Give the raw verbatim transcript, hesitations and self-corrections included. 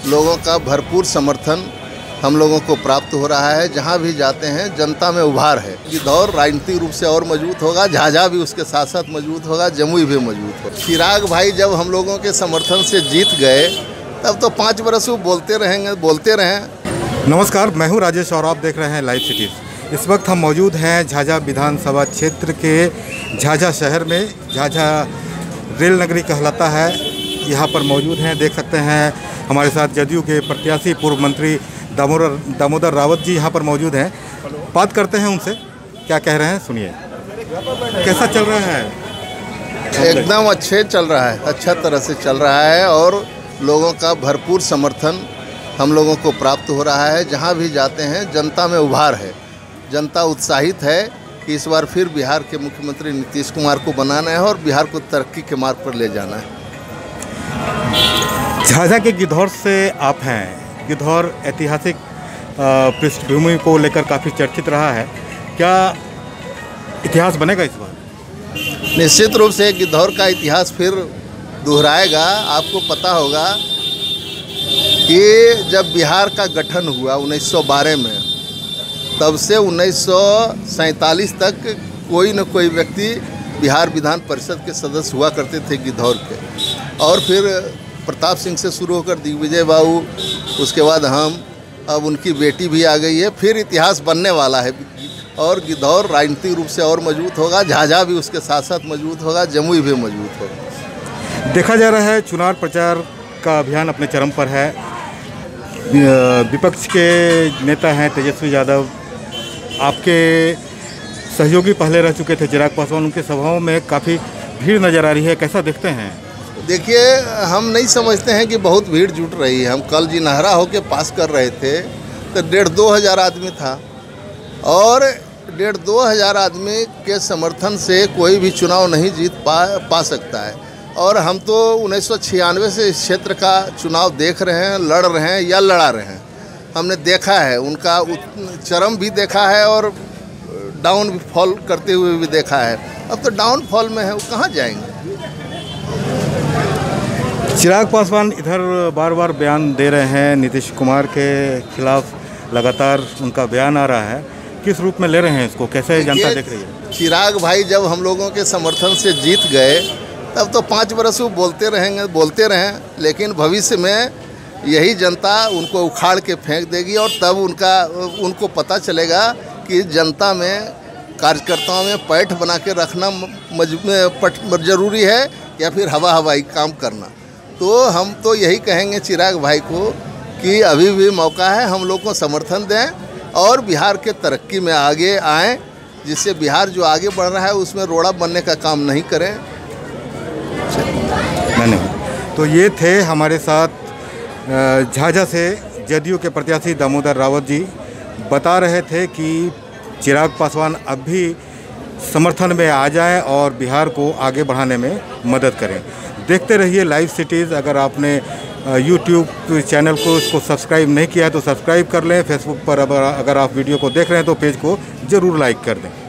लोगों का भरपूर समर्थन हम लोगों को प्राप्त हो रहा है। जहां भी जाते हैं जनता में उभार है। गिद्धौर राजनीतिक रूप से और मजबूत होगा, झाझा भी उसके साथ साथ मजबूत होगा, जमुई भी मजबूत होगा। चिराग भाई जब हम लोगों के समर्थन से जीत गए तब तो पाँच बरस वो बोलते रहेंगे, बोलते रहें। नमस्कार, मैं हूं राजेश और आप देख रहे हैं लाइव सिटीज़। इस वक्त हम मौजूद हैं झाझा विधानसभा क्षेत्र के झाझा शहर में। झाझा रेल नगरी कहलाता है, यहाँ पर मौजूद हैं। देख सकते हैं हमारे साथ जदयू के प्रत्याशी पूर्व मंत्री दामोदर दामोदर रावत जी यहाँ पर मौजूद हैं। बात करते हैं उनसे, क्या कह रहे हैं सुनिए। कैसा चल रहा है? एकदम अच्छे चल रहा है, अच्छा तरह से चल रहा है और लोगों का भरपूर समर्थन हम लोगों को प्राप्त हो रहा है। जहाँ भी जाते हैं जनता में उभार है। जनता उत्साहित है कि इस बार फिर बिहार के मुख्यमंत्री नीतीश कुमार को बनाना है और बिहार को तरक्की के मार्ग पर ले जाना है। झाझा के गिद्धौर से आप हैं। गिद्धौर ऐतिहासिक पृष्ठभूमि को लेकर काफ़ी चर्चित रहा है। क्या इतिहास बनेगा इस बार? निश्चित रूप से गिद्धौर का इतिहास फिर दोहराएगा। आपको पता होगा कि जब बिहार का गठन हुआ उन्नीस सौ बारह में, तब से उन्नीस सौ सैंतालीस तक कोई न कोई व्यक्ति बिहार विधान परिषद के सदस्य हुआ करते थे गिद्धौर के। और फिर प्रताप सिंह से शुरू होकर दिग्विजय बाबू, उसके बाद हम, अब उनकी बेटी भी आ गई है। फिर इतिहास बनने वाला है और गिद्धौर राजनीतिक रूप से और मजबूत होगा, झाझा भी उसके साथ साथ मजबूत होगा, जमुई भी मजबूत होगा। देखा जा रहा है चुनाव प्रचार का अभियान अपने चरम पर है। विपक्ष के नेता हैं तेजस्वी यादव, आपके सहयोगी पहले रह चुके थे चिराग पासवान, उनके सभाओं में काफ़ी भीड़ नज़र आ रही है। कैसा देखते हैं? देखिए, हम नहीं समझते हैं कि बहुत भीड़ जुट रही है। हम कल जिनहरा होके पास कर रहे थे तो डेढ़ दो हज़ार आदमी था और डेढ़ दो हज़ार आदमी के समर्थन से कोई भी चुनाव नहीं जीत पा पा सकता है। और हम तो उन्नीस सौ छियानवे से इस क्षेत्र का चुनाव देख रहे हैं, लड़ रहे हैं या लड़ा रहे हैं। हमने देखा है, उनका चरम भी देखा है और डाउन फॉल करते हुए भी देखा है। अब तो डाउन फॉल में है, वो कहाँ जाएंगे? चिराग पासवान इधर बार बार बयान दे रहे हैं, नीतीश कुमार के खिलाफ लगातार उनका बयान आ रहा है। किस रूप में ले रहे हैं इसको, कैसे जनता देख रही है? चिराग भाई जब हम लोगों के समर्थन से जीत गए तब तो पाँच बरस वो बोलते रहेंगे, बोलते रहें, लेकिन भविष्य में यही जनता उनको उखाड़ के फेंक देगी और तब उनका उनको पता चलेगा कि जनता में, कार्यकर्ताओं में पैठ बना के रखना मजबूत जरूरी है या फिर हवा हवाई काम करना। तो हम तो यही कहेंगे चिराग भाई को कि अभी भी मौका है, हम लोग को समर्थन दें और बिहार के तरक्की में आगे आएँ, जिससे बिहार जो आगे बढ़ रहा है उसमें रोड़ा बनने का काम नहीं करें। नहीं, तो ये थे हमारे साथ झाझा से जदयू के प्रत्याशी दामोदर रावत जी। बता रहे थे कि चिराग पासवान अब भी समर्थन में आ जाएं और बिहार को आगे बढ़ाने में मदद करें। देखते रहिए लाइव सिटीज़। अगर आपने यूट्यूब चैनल को इसको सब्सक्राइब नहीं किया है तो सब्सक्राइब कर लें। फेसबुक पर अगर आप वीडियो को देख रहे हैं तो पेज को ज़रूर लाइक कर दें।